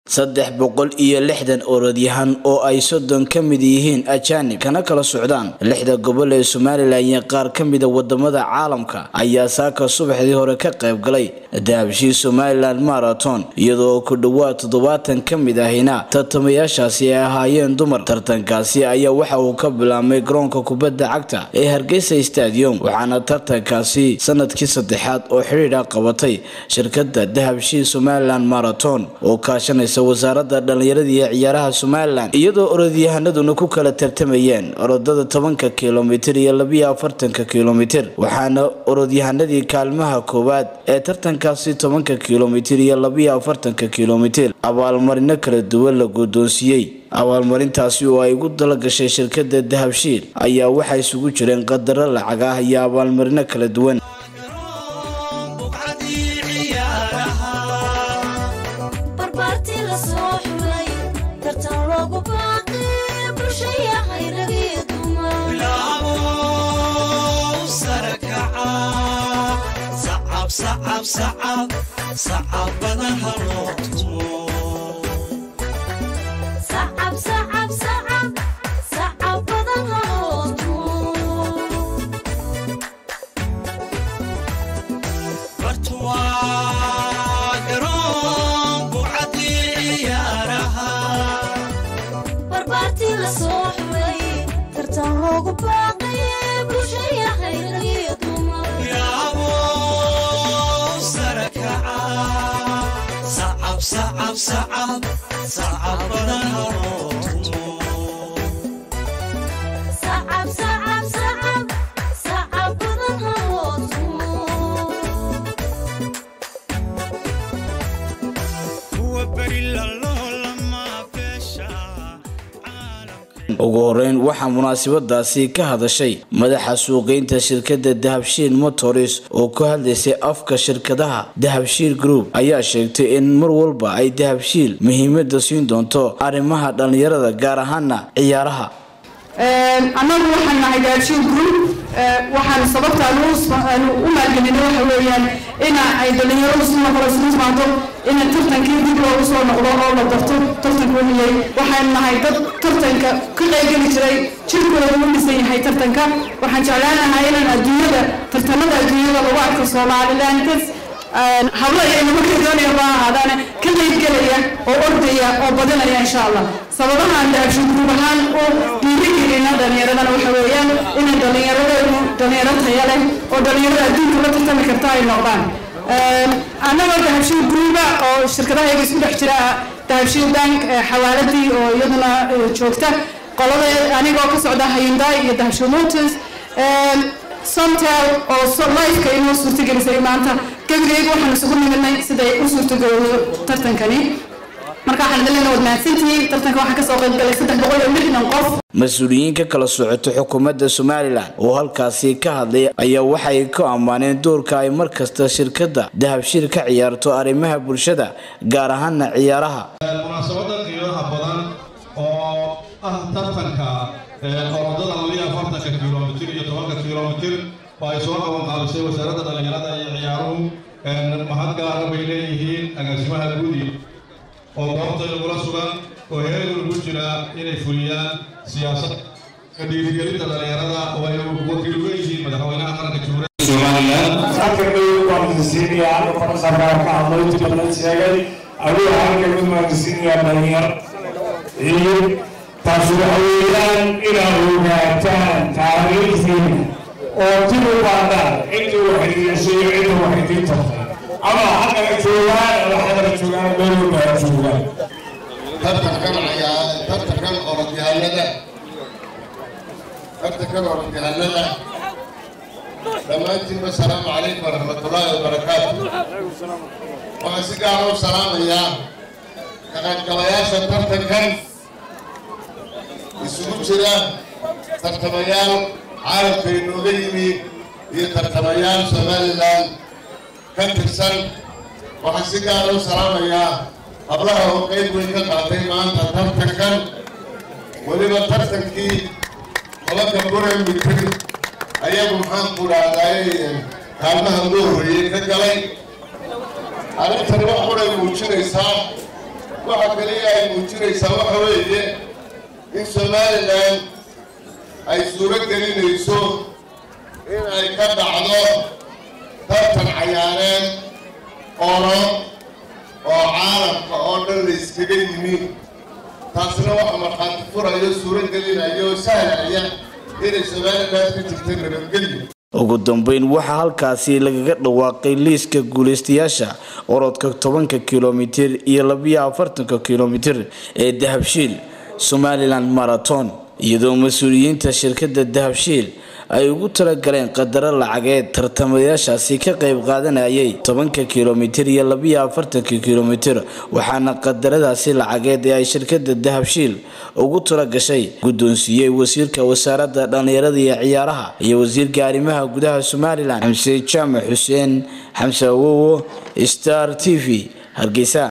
360 orodyahan oo ay 30 kamid yihiin ajaanib kana kala socdaan 6 gobol ee Soomaaliland iyo qaar kamid ah wadamada caalamka ayaa saaka subaxdii hore ka qayb galay dahabshii Somaliland Marathon iyadoo ku dhawaad 70 kamid ahina tartamayaashaasi ay ahaayeen dumar. Tartankaasi ayaa waxa uu ka bilaabmay garoonka kubadda cagta ee Hargeysa Stadium waxaana tartankaasi sanadkii saddexaad oo xiriir ah qabatay shirkadda dahabshii Somaliland Marathon oo kaashanaysa wasaaradda dhalinyarada iyo ciyaaraha Somaliland iyadoo orodyahanaduna ku kala tartamayeen orodada 10 kiiloomitir iyo 42 kiiloomitir waxaana orodyahanadii kaalmaha koowaad ee tartankaasi 10 kiiloomitir iyo 42 kiiloomitir abaalmarino kala duwan la guddoonsiiyay. abaalmarintaasi oo ay ugu dalagashay shirkadda dahabshiil ayaa waxa isugu jireen qadaro lacag ah iyo abaalmarino kala duwan. صعب بدن هالوقتو صعب بدن هالوقتو برتوا قرون بوعدي عيارها بربارتي لصوحي ترتان روق باقي بوشي خير صعب بدن هالوقتو صعب بدن هالوقتو هو بريل الله لما بيشا ugu horeyn waxa munaasabadaasi ka hadashay madaxa suuqeynta shirkadda Dahabshiil Motors oo ku hadlaysay afka shirkadaha Dahabshiil Group ayaa sheegtay in mar walba ay Dahabshiil muhiimada siin doonto arrimaha dhalinyarada gaar ahaan ciyaaraha. anagu waxaan nahay Dahabshiil Group waxaan sababta u maalgelinay waxa weeyaan in ay dhalinyaradu si noqoto in tartankii dib loogu soo noqdo oo la barto tartanka waxaan nahay dad tartanka ka qeybgeli jiray jirkooda u dhisan yahay tartanka waxaan jeclaanahay in adduunyada tartamada adduunyada lagu arko Somaliland hawla ay markay doonayaan baahadaan ka qeybgelaya oo ordaya oo badanaya insha Allah sababaha Dahabshiil Group ahaan oo dhiirigelina dhalinyarada waxa weeyaan in dhalinyarada tayo leh oo dhalinyarada adduunka la tartami karta ay noqdaan. أنا Dahabshiil Group أو شركة هي اسمها حجرة Dahabshiil Bank حوالتي أو يدنا شوكتة قالوا أنا قاعد أسعد هينداي Dahabshiil Motors Somtel أو Life كأنه صورة جالسة زي ما أنت كيف يجوا إحنا نسوق من سداي صورة جالسة ترتنكني marka waxaan leeyahay wadnaantii tartanka waxa ka soo qayb galay 300 milyan qof. Mas'uuliyiinta kala socota xukuumadda Somaliland oo halkaasi ka hadlay ayaa waxay ka amaaneen doorka ay markasta shirkadda Dahabshiil ka ciyaarto arrimaha bulshada gaar ahaan ciyaaraha. Munaasabada qiimaha badan oo tartanka orodada 42 kiiloomitir iyo 10 kiiloomitir waa soo qaban qaabisay wasaaradda dhalinyarada iyo ciyaaruhu mahad gaar ah bay leeyihiin agaasimaha guudi oo goobta lagu sugan oo heer ugu jira inay fuliyaan siyaasad ka dhiirigelinta dhalinyarada oo ay wakiil uga yihiin madaxweynaha qaranka Jamhuuriyadda Soomaaliland. Halkii waa masiiriya oo farsaarka hadlay badan sheegay adiga halkii waa masiiriya dhalinyar iyo taasoo ila hogaataan taariikhiin oo tiru baada intuu waxay waxay tartay ama hadda joogaan waxa joogaan dowladda joogaan tartankan orodyahanada dhammaantiin assalaamu calaykum waraxmatullaahi wabarakaatuh. waxaan si gaar ah u salaamayaa ka qaybgalayaasha tartankan isugu jira tartamayaal caalamka inooga yimi iyo tartamayaal Somaliland ka tirsan. waxaan si gaar ah u salaamayaa hablaha oo qayb weyn ka qaatay maanta tartankan waliba tartankii qolka Buren Mitri ayagu maxaan ku dhahday kaalmaha loo horeeyay ka galay arrintan wax hore muujinaysaa waxa kaliya ay muujinaysaa waxa weeye in Somaliland ay suuro gelinayso in ay ka dhacdo tartan cayaareed oo caalamka oo dhan la iskaga yimi taasna waxa markhaati furayo suuro gelinayo sahlaya inay Somaliland ka jirto nabadgelyo. ugu dambeyn waxa halkaasi lagaga dhawaaqay liiska guuleystayaasha orodka 10 kiiloomitir iyo 42 kiiloomitir ee Dahabshiil Somaliland Marathon iyadoo mas'uuliyiinta shirkadda Dahabshiil ay ugu talagaleen qadaro lacageed tartamayaashaasi ka qayb qaadanayay 10 kiiloomitir iyo 42 kiiloomitir waxaana qadaradaasi lacageed ee ay shirkadda Dahabshiil ugu talagashay guddoonsiiyay wasiirka wasaaradda dhalinyarada iyo ciyaaraha iyo wasiirka arrimaha gudaha Somaliland Xamse Jaamac Xuseen Xamse Awowo Star TV Hargeysa.